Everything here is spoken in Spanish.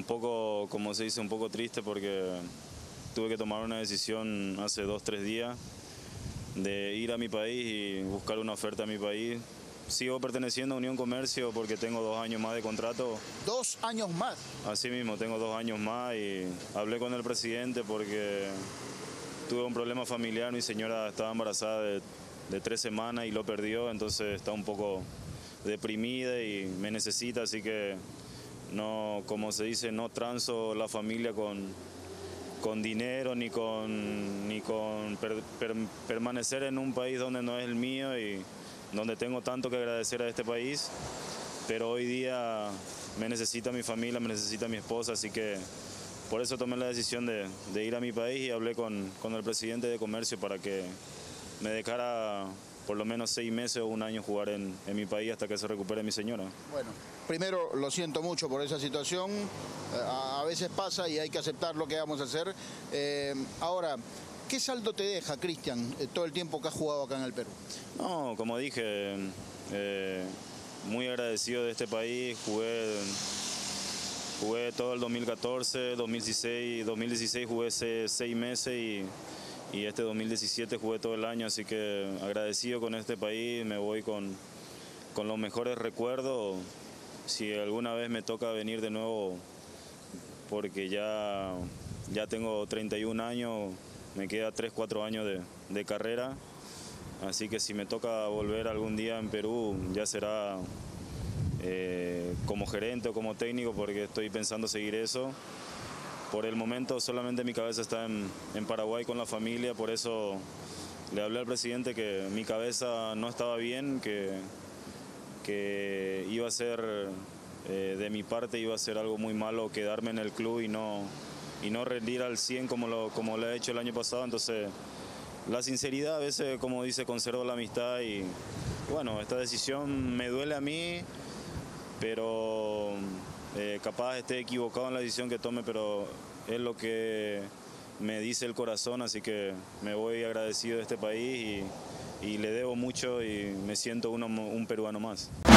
poco, como se dice, un poco triste porque tuve que tomar una decisión hace 2 o 3 días de ir a mi país y buscar una oferta a mi país. Sigo perteneciendo a Unión Comercio porque tengo 2 años más de contrato. 2 años más. Así mismo, tengo 2 años más y hablé con el presidente porque tuve un problema familiar. Mi señora estaba embarazada de 3 semanas y lo perdió, entonces está un poco deprimida y me necesita, así que no, como se dice, no transo la familia con dinero ni con permanecer en un país donde no es el mío y donde tengo tanto que agradecer a este país, pero hoy día me necesita mi familia, me necesita mi esposa, así que por eso tomé la decisión de ir a mi país y hablé con el presidente de Comercio para que me dejara por lo menos 6 meses o 1 año jugar en mi país hasta que se recupere mi señora. Bueno, primero lo siento mucho por esa situación, a veces pasa y hay que aceptar lo que vamos a hacer. Ahora, ¿qué saldo te deja, Cristian, todo el tiempo que has jugado acá en el Perú? No, como dije, muy agradecido de este país, jugué todo el 2014, 2016 jugué 6 meses y este 2017 jugué todo el año, así que agradecido con este país, me voy con los mejores recuerdos. Si alguna vez me toca venir de nuevo, porque ya tengo 31 años, me queda 3 o 4 años de carrera, así que si me toca volver algún día en Perú, ya será como gerente o como técnico, porque estoy pensando seguir eso. Por el momento solamente mi cabeza está en Paraguay con la familia, por eso le hablé al presidente que mi cabeza no estaba bien, que iba a ser, de mi parte iba a ser algo muy malo quedarme en el club y no rendir al 100 como lo he hecho el año pasado. Entonces la sinceridad a veces, como dice, conserva la amistad y bueno, esta decisión me duele a mí, pero capaz esté equivocado en la decisión que tome, pero es lo que me dice el corazón, así que me voy agradecido de este país y le debo mucho y me siento un peruano más.